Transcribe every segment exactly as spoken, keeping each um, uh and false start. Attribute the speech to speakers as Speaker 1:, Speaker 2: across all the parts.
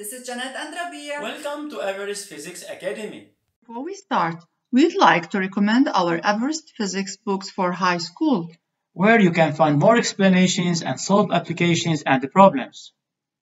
Speaker 1: This is Janet and Rabia.
Speaker 2: Welcome to Everest Physics Academy.
Speaker 3: Before we start, we'd like to recommend our Everest Physics books for high school,
Speaker 4: where you can find more explanations and solve applications and problems.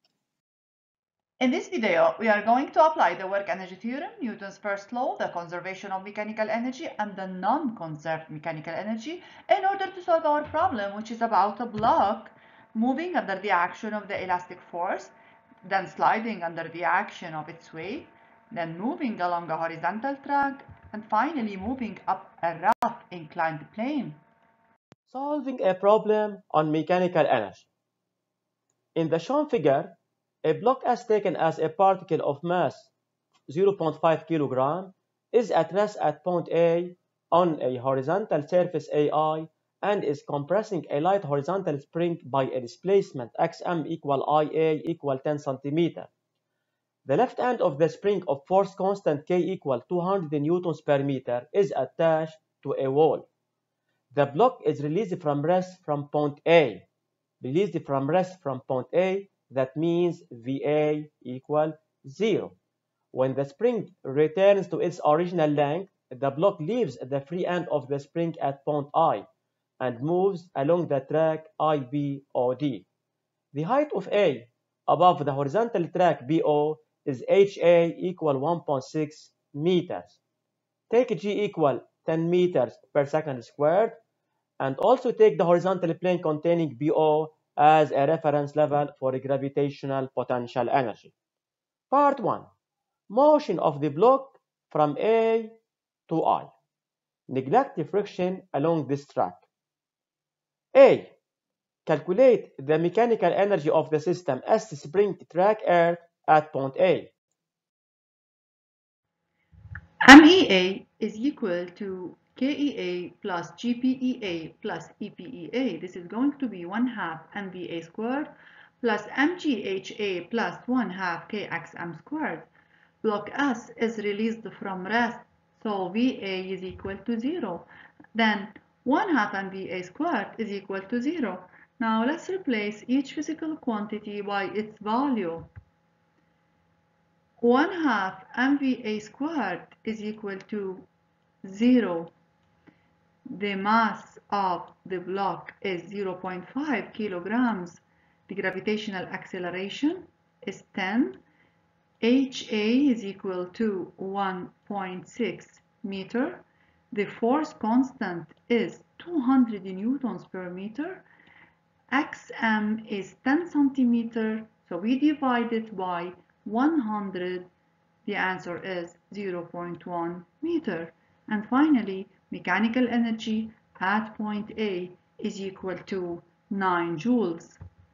Speaker 5: In this video, we are going to apply the work energy theorem, Newton's first law, the conservation of mechanical energy, and the non-conserved mechanical energy in order to solve our problem, which is about a block moving under the action of the elastic force, then sliding under the action of its weight, then moving along a horizontal track, and finally moving up a rough inclined plane.
Speaker 6: Solving a problem on mechanical energy. In the shown figure, a block as taken as a particle of mass zero point five kilogram is at rest at point A on a horizontal surface A I and is compressing a light horizontal spring by a displacement xm equal Ia equal ten centimeters. The left end of the spring of force constant K equal two hundred newtons per meter is attached to a wall. The block is released from rest from point A. Released from rest from point A, that means V A equal zero. When the spring returns to its original length, the block leaves the free end of the spring at point I and moves along the track I B O D. The height of A above the horizontal track B O is H A equal one point six meters. Take G equal ten meters per second squared and also take the horizontal plane containing B O as a reference level for gravitational potential energy. Part one. Motion of the block from A to I. Neglect the friction along this track. A. Calculate the mechanical energy of the system as the spring track earth at point A.
Speaker 5: M E A is equal to K E A plus G P E A plus E P E A. This is going to be one half M V A squared plus M G H A plus one half K X M squared. Block S is released from rest, so V A is equal to zero. Then one half M V A squared is equal to zero. Now let's replace each physical quantity by its value. one half M V A squared is equal to zero. The mass of the block is zero point five kilograms. The gravitational acceleration is ten. H A is equal to one point six meter. The force constant is two hundred newtons per meter. X M is ten centimeters, so we divide it by one hundred. The answer is zero point one meter. And finally, mechanical energy at point A is equal to nine joules.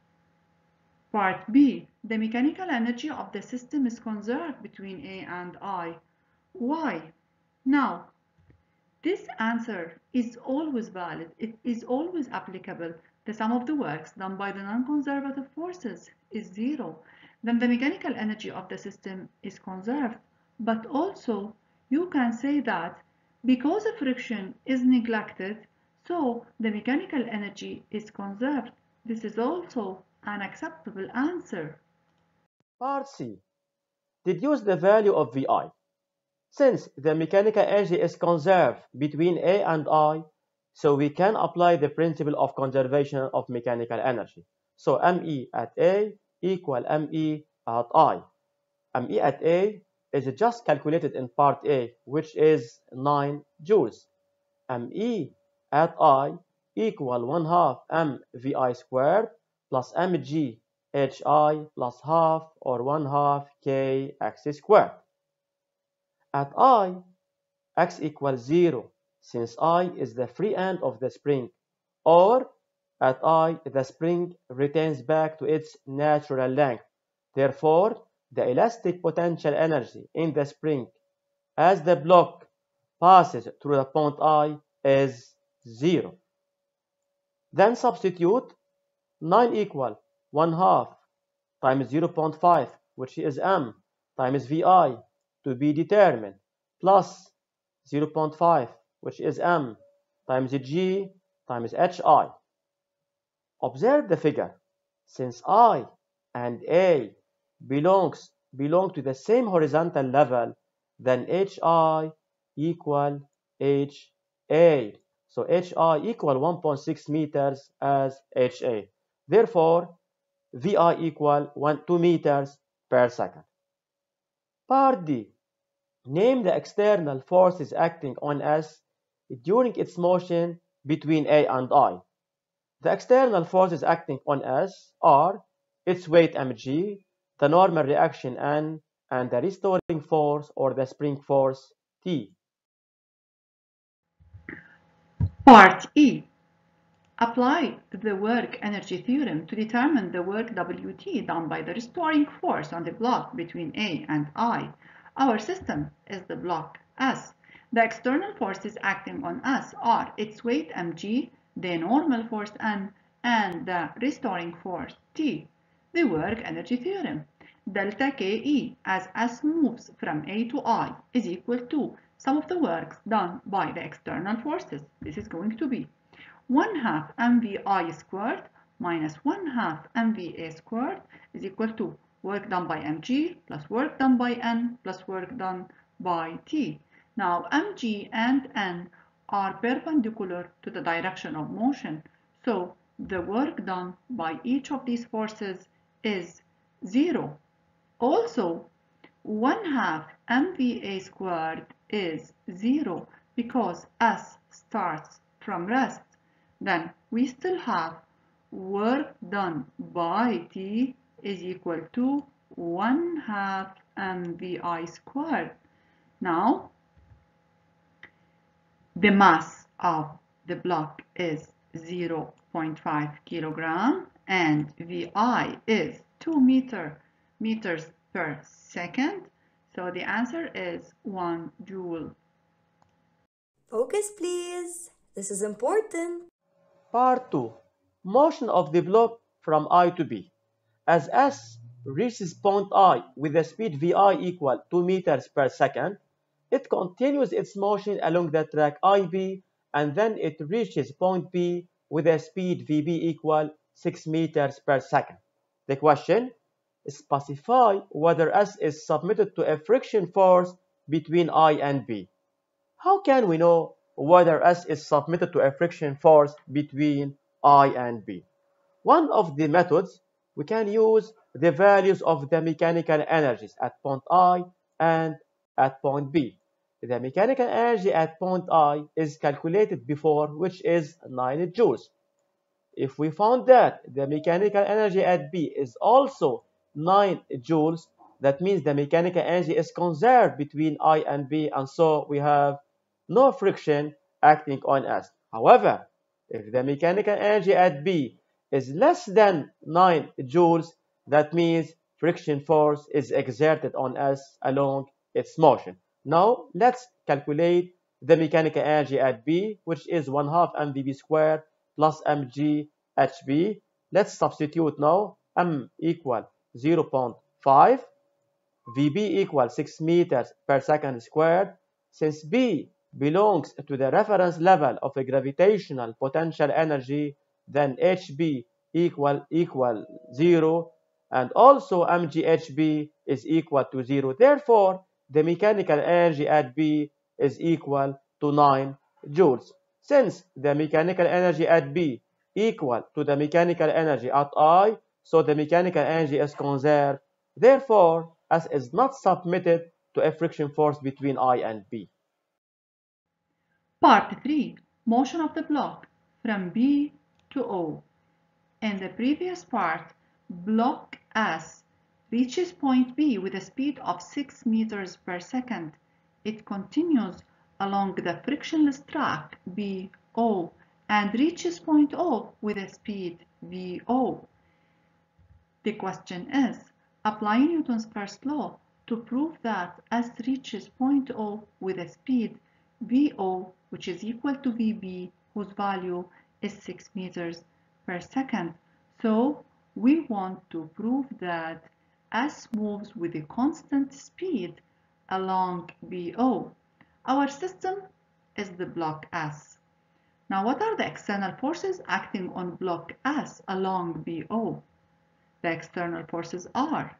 Speaker 5: Part B. The mechanical energy of the system is conserved between A and I. Why? Now, this answer is always valid. It is always applicable. The sum of the works done by the non-conservative forces is zero. Then the mechanical energy of the system is conserved. But also, you can say that because the friction is neglected, so the mechanical energy is conserved. This is also an acceptable answer.
Speaker 6: Part C. Deduce the value of V I. Since the mechanical energy is conserved between A and I, so we can apply the principle of conservation of mechanical energy. So M E at A equal M E at I. M E at A is just calculated in part A, which is nine joules. M E at I equal one half M V I squared plus M G H I plus half or one half K X squared. At I, X equals zero, since I is the free end of the spring, or at I, the spring returns back to its natural length. Therefore, the elastic potential energy in the spring as the block passes through the point I is zero. Then substitute nine equal one half times zero point five, which is M, times V I to be determined, plus zero point five, which is M, times G times H I. Observe the figure. Since I and A belongs belong to the same horizontal level, then Hi equal Ha. So Hi equal one point six meters as Ha. Therefore, Vi equal one, two meters per second. Part D. Name the external forces acting on S during its motion between A and I. The external forces acting on S are its weight mg, the normal reaction N, and the restoring force or the spring force T.
Speaker 5: Part E. Apply the work energy theorem to determine the work W T done by the restoring force on the block between A and I. Our system is the block S. The external forces acting on S are its weight mg, the normal force N, and the restoring force T. The work energy theorem. Delta Ke as S moves from A to I is equal to sum of the works done by the external forces. This is going to be one half mvi squared minus one half mva squared is equal to work done by mg plus work done by n plus work done by t. Now mg and n are perpendicular to the direction of motion, so the work done by each of these forces is zero. Also, one half mva squared is zero because s starts from rest. Then we still have work done by T is equal to one half mvi squared. Now, the mass of the block is zero point five kilogram and Vi is two meter, meters per second. So the answer is one joule.
Speaker 1: Focus, please. This is important.
Speaker 6: Part two. Motion of the block from I to B. As S reaches point I with a speed Vi equal two meters per second, it continues its motion along the track I B and then it reaches point B with a speed V B equal six meters per second. The question: specify whether S is submitted to a friction force between I and B. How can we know whether S is submitted to a friction force between I and B? One of the methods, we can use the values of the mechanical energies at point I and at point B. The mechanical energy at point I is calculated before, which is nine joules. If we found that the mechanical energy at B is also nine joules, that means the mechanical energy is conserved between I and B, and so we have no friction acting on S. However, if the mechanical energy at B is less than nine joules, that means friction force is exerted on S along its motion. Now, let's calculate the mechanical energy at B, which is one half mvb squared plus mg hb. Let's substitute now. M equal zero point five, Vb equal six meters per second squared. Since B belongs to the reference level of a gravitational potential energy, then Hb equal equal zero, and also mghb is equal to zero. Therefore, the mechanical energy at B is equal to nine joules. Since the mechanical energy at B equal to the mechanical energy at I, so the mechanical energy is conserved. Therefore, S is not submitted to a friction force between I and B.
Speaker 5: Part three. Motion of the block from B to O. In the previous part, block S reaches point B with a speed of six meters per second. It continues along the frictionless track B O and reaches point O with a speed V O. The question is, apply Newton's first law to prove that S reaches point O with a speed V O, which is equal to V B, whose value is six meters per second. So we want to prove that S moves with a constant speed along B O. Our system is the block S. Now, what are the external forces acting on block S along B O? The external forces are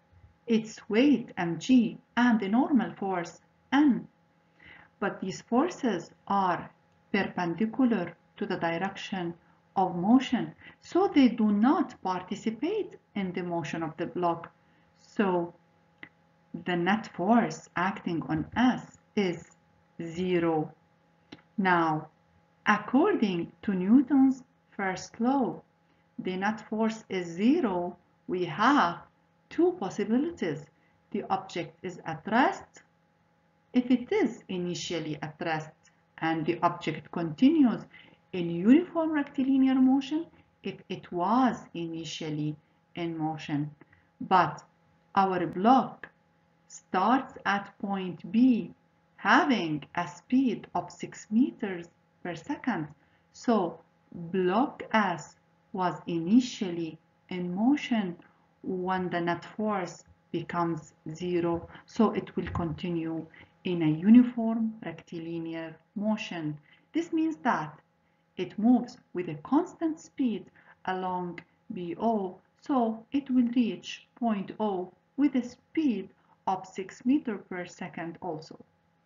Speaker 5: its weight mg and the normal force n. But these forces are perpendicular to the direction of motion, so they do not participate in the motion of the block. So the net force acting on S is zero. Now, according to Newton's first law, the net force is zero. We have two possibilities. The object is at rest. If it is initially at rest and the object continues in uniform rectilinear motion, if it was initially in motion, but our block starts at point B having a speed of six meters per second, so block S was initially in motion when the net force becomes zero, so it will continue in a uniform rectilinear motion. This means that it moves with a constant speed along B O, so it will reach point O with a speed of six meters per second also.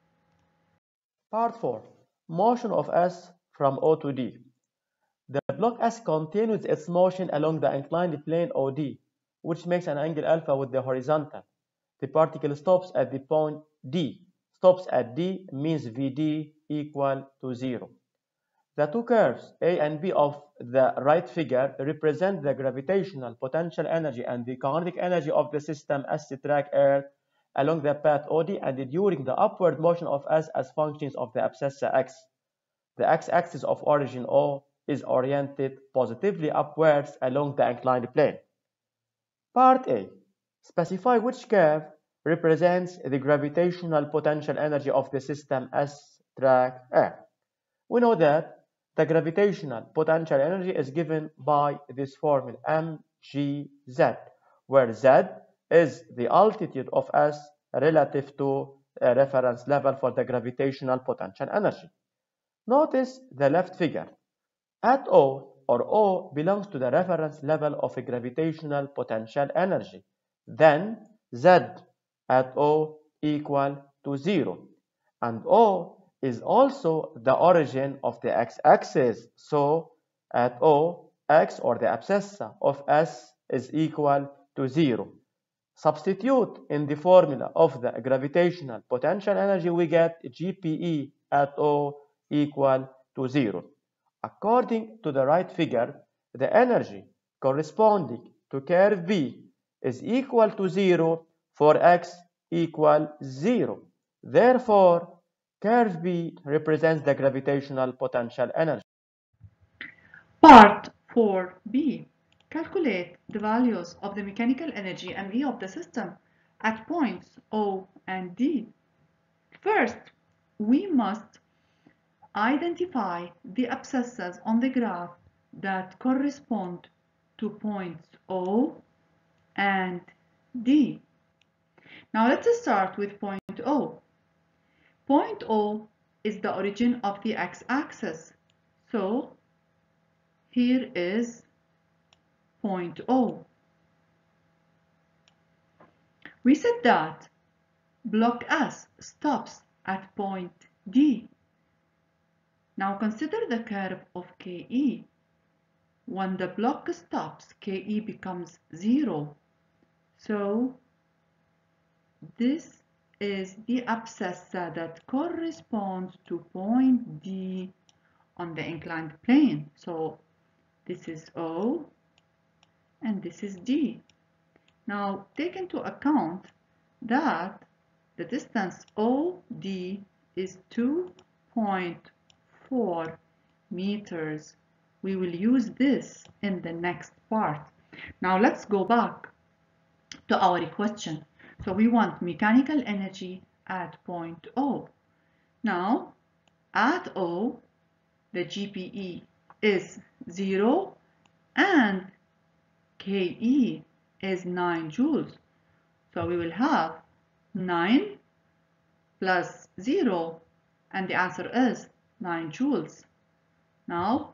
Speaker 6: Part four. Motion of S from O to D. The block S continues its motion along the inclined plane O D, which makes an angle alpha with the horizontal. The particle stops at the point D. Stops at D means V D equal to zero. The two curves A and B of the right figure represent the gravitational potential energy and the kinetic energy of the system S track Earth along the path O D and during the upward motion of S as functions of the abscissa X. The x-axis of origin O is oriented positively upwards along the inclined plane. Part A. Specify which curve represents the gravitational potential energy of the system S track Earth. We know that the gravitational potential energy is given by this formula mgz, where z is the altitude of S relative to a reference level for the gravitational potential energy. Notice the left figure. At O, or O belongs to the reference level of a gravitational potential energy. Then Z at O equal to zero. And O is also the origin of the x-axis. So at O, x or the abscissa of S is equal to zero. Substitute in the formula of the gravitational potential energy, we get G P E at O equal to zero. According to the right figure, the energy corresponding to curve B is equal to zero for x equal zero. Therefore, curve B represents the gravitational potential energy.
Speaker 5: Part four B. Calculate the values of the mechanical energy and E of the system at points O and D. First, we must identify the abscissas on the graph that correspond to points O and D. Now let's start with point O. Point O is the origin of the x-axis. So here is point O. We said that block S stops at point D. Now consider the curve of K E. When the block stops, K E becomes zero. So this is the abscissa that corresponds to point D on the inclined plane. So this is O and this is D. Now take into account that the distance O D is two point four meters. We will use this in the next part. Now let's go back to our question. So we want mechanical energy at point O. Now at O, the G P E is zero and K E is nine joules. So we will have nine plus zero, and the answer is nine joules. Now,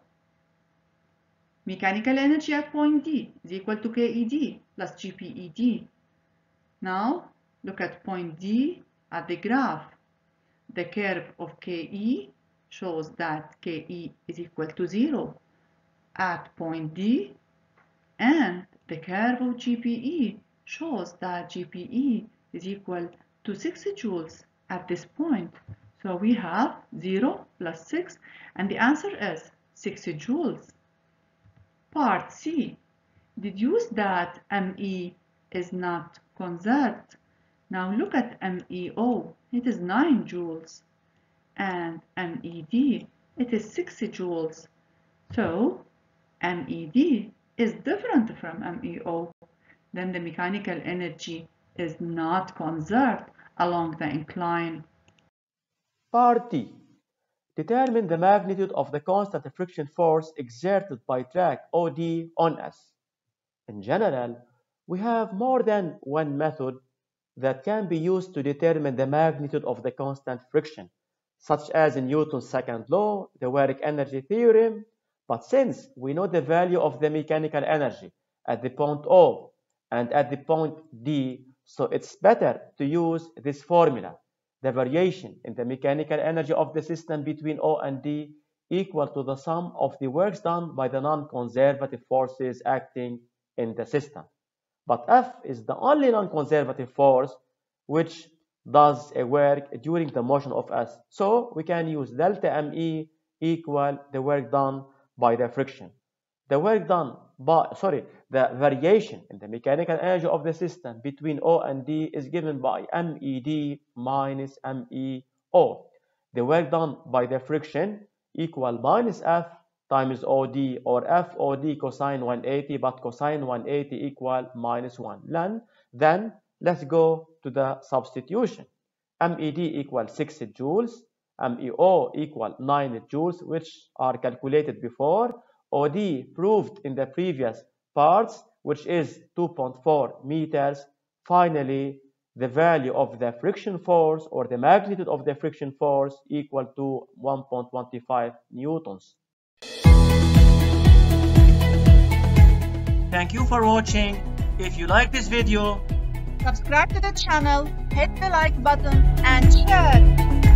Speaker 5: mechanical energy at point D is equal to K E D plus G P E D. Now look at point D at the graph. The curve of K E shows that K E is equal to zero at point D, and the curve of G P E shows that G P E is equal to six joules at this point. So we have zero plus six, and the answer is six joules. Part C. Deduce that M E is not conserved. Now look at M E O. It is nine joules. And M E D, it is six joules. So M E D is different from M E O. Then the mechanical energy is not conserved along the incline.
Speaker 6: Part D. Determine the magnitude of the constant friction force exerted by track O D on S. In general, we have more than one method that can be used to determine the magnitude of the constant friction, such as in Newton's second law, the work energy theorem. But since we know the value of the mechanical energy at the point O and at the point D, so it's better to use this formula. The variation in the mechanical energy of the system between O and D equal to the sum of the works done by the non-conservative forces acting in the system. But F is the only non-conservative force which does a work during the motion of S. So we can use delta M E equal the work done by the friction. The work done by, sorry, the variation in the mechanical energy of the system between O and D is given by M E D minus M E O. The work done by the friction equal minus F times O D, or F O D cosine one eighty, but cosine one eighty equal minus one. Then, then let's go to the substitution. M E D equal six joules, M E O equal nine joules, which are calculated before. O D proved in the previous parts, which is two point four meters. Finally, the value of the friction force, or the magnitude of the friction force, equal to one point two five newtons.
Speaker 4: Thank you for watching. If you like this video,
Speaker 7: subscribe to the channel, hit the like button and share.